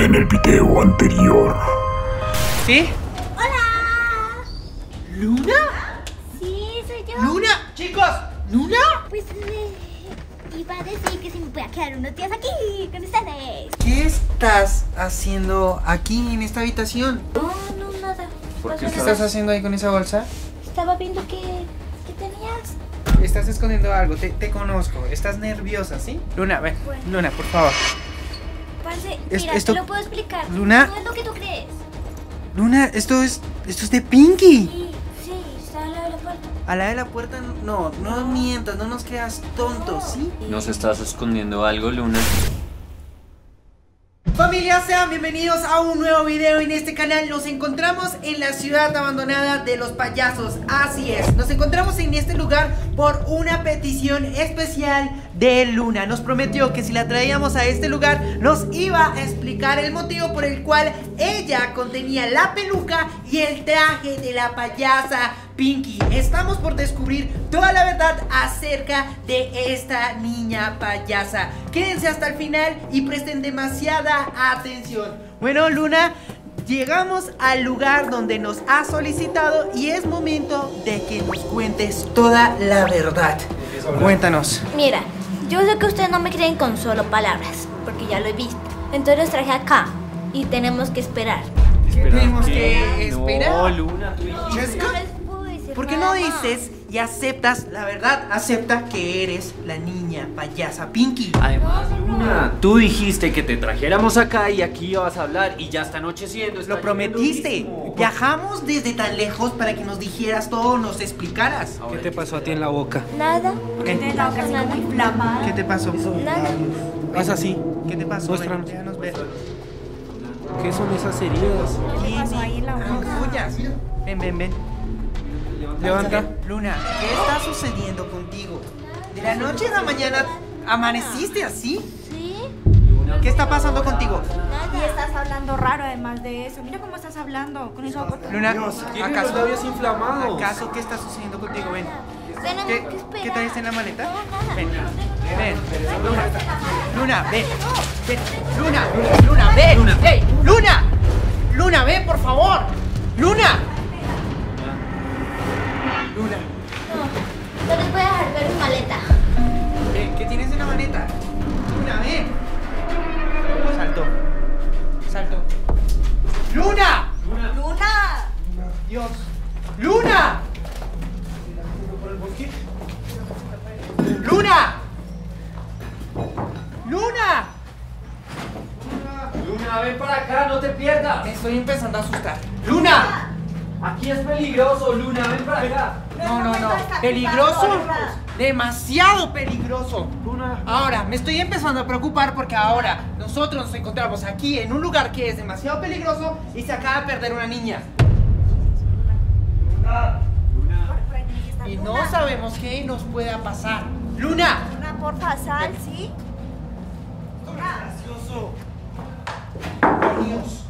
en el video anterior. ¿Sí? ¡Hola! ¿Luna? Sí, soy yo. ¡Luna! ¡Chicos! ¿Luna? Pues iba a decir que si me voy a quedar unos días aquí con ustedes. ¿Qué estás haciendo aquí en esta habitación? No, nada. ¿Por qué Pasa estás nada. haciendo ahí con esa bolsa? Estaba viendo que tenías. Estás escondiendo algo, te conozco. Estás nerviosa, ¿sí? Luna, ven. Bueno. Luna, por favor. Parce, Es- mira, esto- te lo puedo explicar. Luna. No es lo que tú crees. Luna, esto es de Pinky. Sí, está al lado de la puerta. A la de la puerta, no mientas, no nos creas tontos, ¿sí? ¿Nos estás escondiendo algo, Luna? Familia, sean bienvenidos a un nuevo video en este canal. Nos encontramos en la ciudad abandonada de los payasos. Así es, nos encontramos en este lugar por una petición especial de Luna. Nos prometió que si la traíamos a este lugar nos iba a explicar el motivo por el cual ella contenía la peluca y el traje de la payasa Pinky. Estamos por descubrir toda la verdad acerca de esta niña payasa. Quédense hasta el final y presten demasiada atención. Bueno, Luna, llegamos al lugar donde nos has solicitado y es momento de que nos cuentes toda la verdad. Cuéntanos. Mira, yo sé que ustedes no me creen con solo palabras, porque ya lo he visto. Entonces los traje acá y tenemos que esperar. Tenemos que esperar. No, Luna, tú dijiste. Jessica, No les puedo decir ¿por qué nada no más. dices y aceptas la verdad? Acepta que eres la niña payasa Pinky. Además, Luna, tú dijiste que te trajéramos acá y aquí ibas a hablar y ya está anocheciendo. está Lo prometiste. lloviendo durísimo. Viajamos desde tan lejos para que nos dijeras todo, nos explicaras. Ahora ¿Qué te hay que pasó a ti en la boca? Nada. ¿Qué? No pasa nada. ¿Qué te pasó? Nada. ¿Vas así? ¿Qué te pasó? Muéstranos. Ven, déjanos ver. ¿Qué son esas heridas? ¿Qué pasó ahí en la boca? Ven. Levanta. Luna, ¿qué está sucediendo contigo? De la noche a la mañana amaneciste así. ¿Sí? ¿Qué está pasando contigo? Y estás hablando raro además de eso. Mira cómo estás hablando con eso. Luna, Tiene los labios inflamados. ¿Acaso qué está sucediendo contigo? Ven. Tenemos ¿Qué, que esperar. ¿Qué traes en la maleta? No, nada. Ven. Luna, ven. Luna, ven. ¡Ey! Luna, ven, por favor. Luna. No les voy a dejar ver mi maleta. Ven, ¿qué tienes en la maleta? Luna, ven. Salto. ¡Luna! ¡Luna! Dios. ¡Luna! ¡Luna! Luna, ven para acá, no te pierdas. Me estoy empezando a asustar. ¡Luna! Aquí es peligroso, Luna, ven para acá. No. ¿Peligroso? Demasiado peligroso. Ahora, me estoy empezando a preocupar porque ahora nosotros nos encontramos aquí en un lugar que es demasiado peligroso y se acaba de perder una niña. Y no sabemos qué nos pueda pasar. ¡Luna! Luna, porfa, sal, ¿sí? ¡Gracioso! ¡Oh, Dios!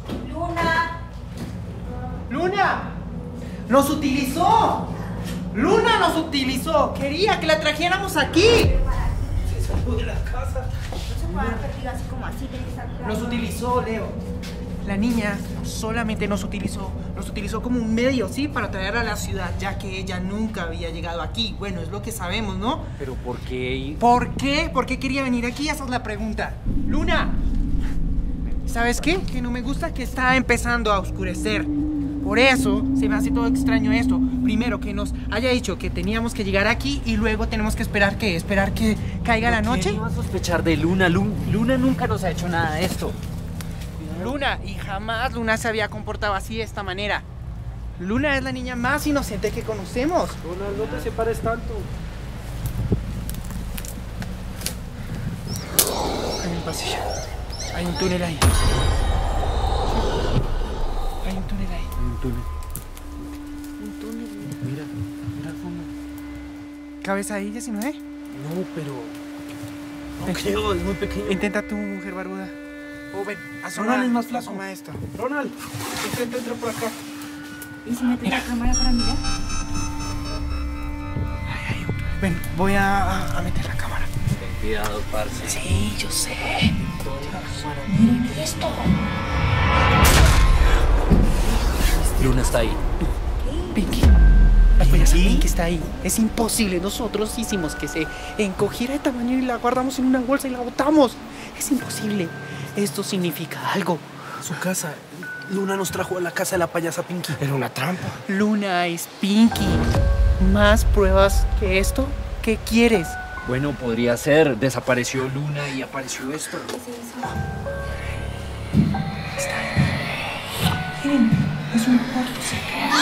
¡Luna! ¡Nos utilizó! ¡Luna nos utilizó! ¡Quería que la trajéramos aquí! No se puede haber perdido así como así. Tiene que estar claro. Nos utilizó, Leo. La niña solamente nos utilizó como un medio, ¿sí? Para traer a la ciudad, ya que ella nunca había llegado aquí. Bueno, es lo que sabemos, ¿no? Pero ¿por qué? ¿Por qué? ¿Por qué quería venir aquí? Esa es la pregunta. ¡Luna! ¿Sabes qué? Que no me gusta que está empezando a oscurecer. Por eso se me hace todo extraño esto. Primero, que nos haya dicho que teníamos que llegar aquí y luego tenemos que esperar que caiga la noche. ¿Quién iba a sospechar de Luna? Luna nunca nos ha hecho nada de esto. Luna, y jamás Luna se había comportado así de esta manera. Luna es la niña más inocente que conocemos. Ronald, no te separes tanto. Hay un pasillo. Hay un túnel ahí. Hay un túnel ahí. Un túnel. Mira al fondo. ¿Cabes ahí, 19? No, pero... No creo, es muy pequeño. Intenta tu mujer barbuda. Oh, ven, asoma. Ronald es más flaco. Asoma esto. Ronald, entra por acá. ¿Y si metes la cámara para mirar? Ay, hay un túnel. Ven, voy a meter la cámara. Ten cuidado, parce. Sí, yo sé. Miren esto. Luna está ahí. Pinky. La payasa Pinky está ahí. Es imposible. Nosotros hicimos que se encogiera de tamaño y la guardamos en una bolsa y la botamos. Es imposible. Esto significa algo. Su casa. Luna nos trajo a la casa de la payasa Pinky. Era una trampa. Luna es Pinky. ¿Más pruebas que esto? ¿Qué quieres? Bueno, podría ser. Desapareció Luna y apareció esto. Es un cuarto secreto.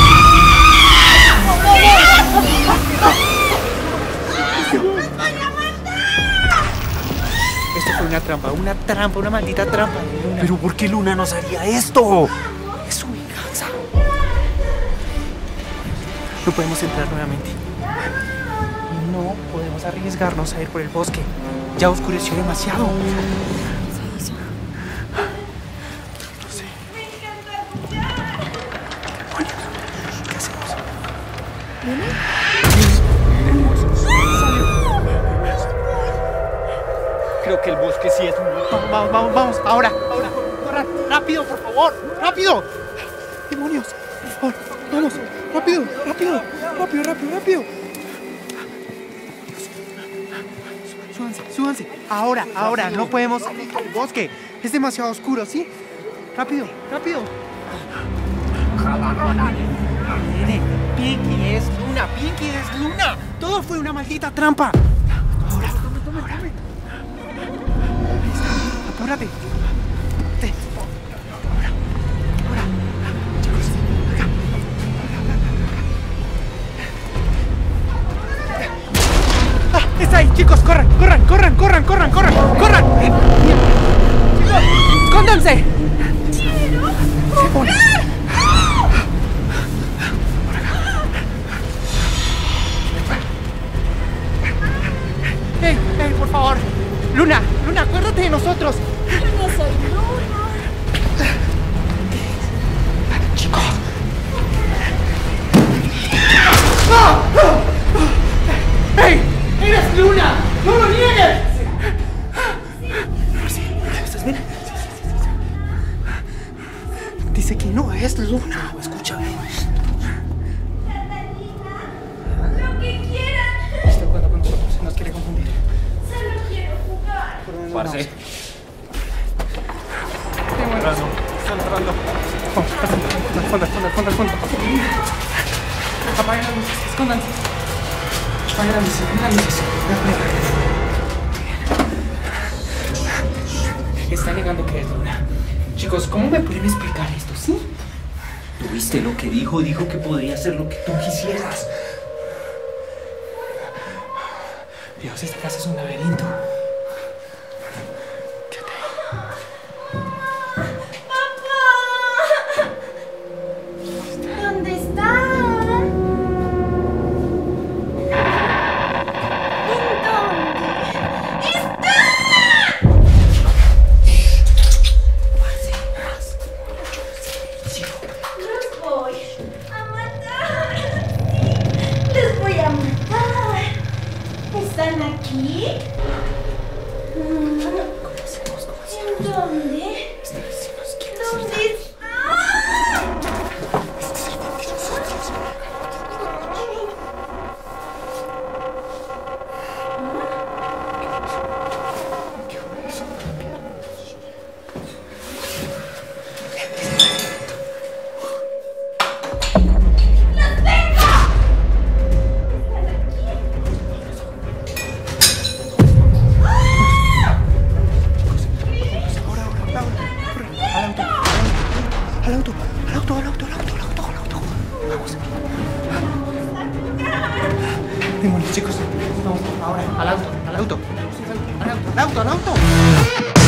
Esto fue una maldita trampa de Luna. ¿Pero por qué Luna nos haría esto? Es su venganza. No podemos entrar nuevamente. Y no podemos arriesgarnos a ir por el bosque. Ya oscureció demasiado. Creo que el bosque sí es muy... Vamos, ahora. Corran, rápido, por favor, rápido. Demonios, por favor, vamos, rápido. Súbanse. Ahora, no podemos salir del bosque. Es demasiado oscuro, ¿sí? Rápido. Nene, Pinky es Luna. Todo fue una maldita trampa. Ahora. Apúrate. Ahora. Chicos, acá. Está ahí, chicos, corran. Chicos, escóndanse. Hey, por favor. Luna, acuérdate de nosotros. Yo no soy Luna. Chicos. ¡Hey! ¡Eres Luna! ¡No lo niegues! Sí. ¿Estás bien? Sí. Dice que no es Luna. Escucha. Lo que quieran. Está jugando con nosotros. Nos quiere confundir. Solo quiero jugar. Parce. Están entrando. Al fondo. Apaguen las luces. Escóndanse. Apaguen las luces. Está negando que es Luna. Chicos, ¿cómo me pueden explicar esto? ¿Sí? ¿Tuviste lo que dijo? Dijo que podía hacer lo que tú quisieras. Dios, esta casa es un laberinto. ¿Dónde están? ¿En dónde están? Los voy a matar. Sí, los voy a matar. ¿Están aquí? ¿En dónde? ¿Dónde están? Al auto. Vamos. Demonios, chicos. Vamos, ahora. Al auto. Al auto.